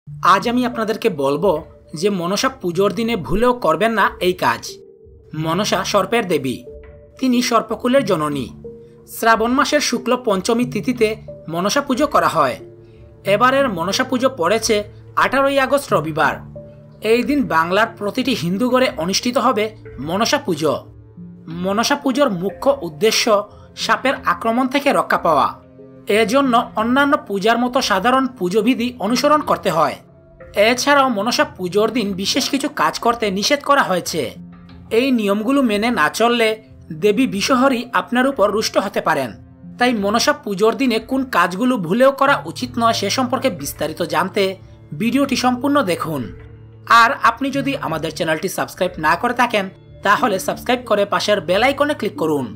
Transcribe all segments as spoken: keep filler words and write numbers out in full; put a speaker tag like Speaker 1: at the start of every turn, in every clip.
Speaker 1: আজ আমি আপনাদেরকে বলবো যে মনসা পুজোর দিনে ভুলেও করবেন না এই কাজ। মনসা সর্পের দেবী, তিনি সর্পকুলের জননী। শ্রাবণ মাসের শুক্ল পঞ্চমী তিথিতে মনসা পুজো করা হয়। এবারের মনসা পুজো পড়েছে আঠারোই আগস্ট রবিবার। এই দিন বাংলার প্রতিটি হিন্দু ঘরে অনুষ্ঠিত হবে মনসা পুজো। মনসা পুজোর মুখ্য উদ্দেশ্য সাপের আক্রমণ থেকে রক্ষা পাওয়া। এজন্য অন্যান্য পূজার মতো সাধারণ পুজোবিধি অনুসরণ করতে হয়। এছাড়াও মনসা পুজোর দিন বিশেষ কিছু কাজ করতে নিষেধ করা হয়েছে। এই নিয়মগুলো মেনে না চললে দেবী বিষহরী আপনার উপর রুষ্ট হতে পারেন। তাই মনসা পুজোর দিনে কোন কাজগুলো ভুলেও করা উচিত নয় সে সম্পর্কে বিস্তারিত জানতে ভিডিওটি সম্পূর্ণ দেখুন। আর আপনি যদি আমাদের চ্যানেলটি সাবস্ক্রাইব না করে থাকেন তাহলে সাবস্ক্রাইব করে পাশের বেল আইকনে ক্লিক করুন।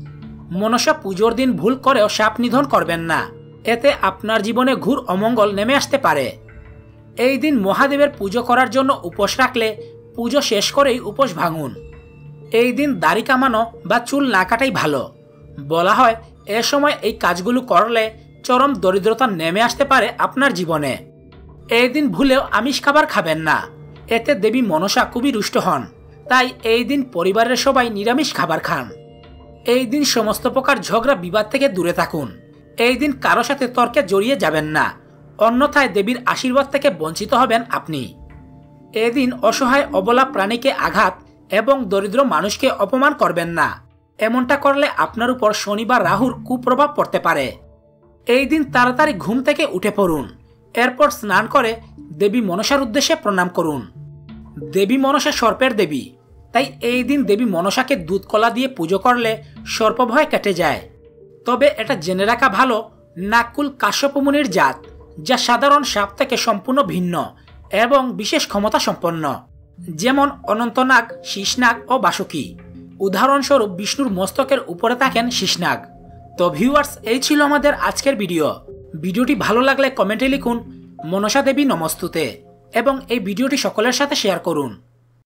Speaker 1: মনসা পুজোর দিন ভুল করেও সাপ নিধন করবেন না, এতে আপনার জীবনে ঘোর অমঙ্গল নেমে আসতে পারে। এই দিন মহাদেবের পুজো করার জন্য উপোস রাখলে পুজো শেষ করেই উপোস ভাঙুন। এই দিন দাড়ি কামানো বা চুল না কাটাই ভালো। বলা হয় এ সময় এই কাজগুলো করলে চরম দরিদ্রতা নেমে আসতে পারে আপনার জীবনে। এই দিন ভুলেও আমিষ খাবার খাবেন না, এতে দেবী মনসা খুবই রুষ্ট হন। তাই এই দিন পরিবারের সবাই নিরামিষ খাবার খান। এই দিন সমস্ত প্রকার ঝগড়া বিবাদ থেকে দূরে থাকুন। এই দিন কারো সাথে তর্কে জড়িয়ে যাবেন না, অন্যথায় দেবীর আশীর্বাদ থেকে বঞ্চিত হবেন আপনি। এদিন অসহায় অবলা প্রাণীকে আঘাত এবং দরিদ্র মানুষকে অপমান করবেন না, এমনটা করলে আপনার উপর শনি বা রাহুর কুপ্রভাব পড়তে পারে। এই দিন তাড়াতাড়ি ঘুম থেকে উঠে পড়ুন, এরপর স্নান করে দেবী মনসার উদ্দেশ্যে প্রণাম করুন। দেবী মনসা সর্পের দেবী, তাই এই দিন দেবী মনসাকে দুধ কলা দিয়ে পুজো করলে সর্পভয় কেটে যায়। তবে এটা জেনে রাখা ভালো, নাগকুল কাশ্যপ মুনির জাত, যা সাধারণ সাপ থেকে সম্পূর্ণ ভিন্ন এবং বিশেষ ক্ষমতা সম্পন্ন, যেমন অনন্তনাগ, শীষনাগ ও বাসুকী। উদাহরণস্বরূপ বিষ্ণুর মস্তকের উপরে থাকেন শীষনাগ। তো ভিউয়ার্স, এই ছিল আমাদের আজকের ভিডিও। ভিডিওটি ভালো লাগলে কমেন্টে লিখুন মনসা দেবী নমস্তুতে এবং এই ভিডিওটি সকলের সাথে শেয়ার করুন।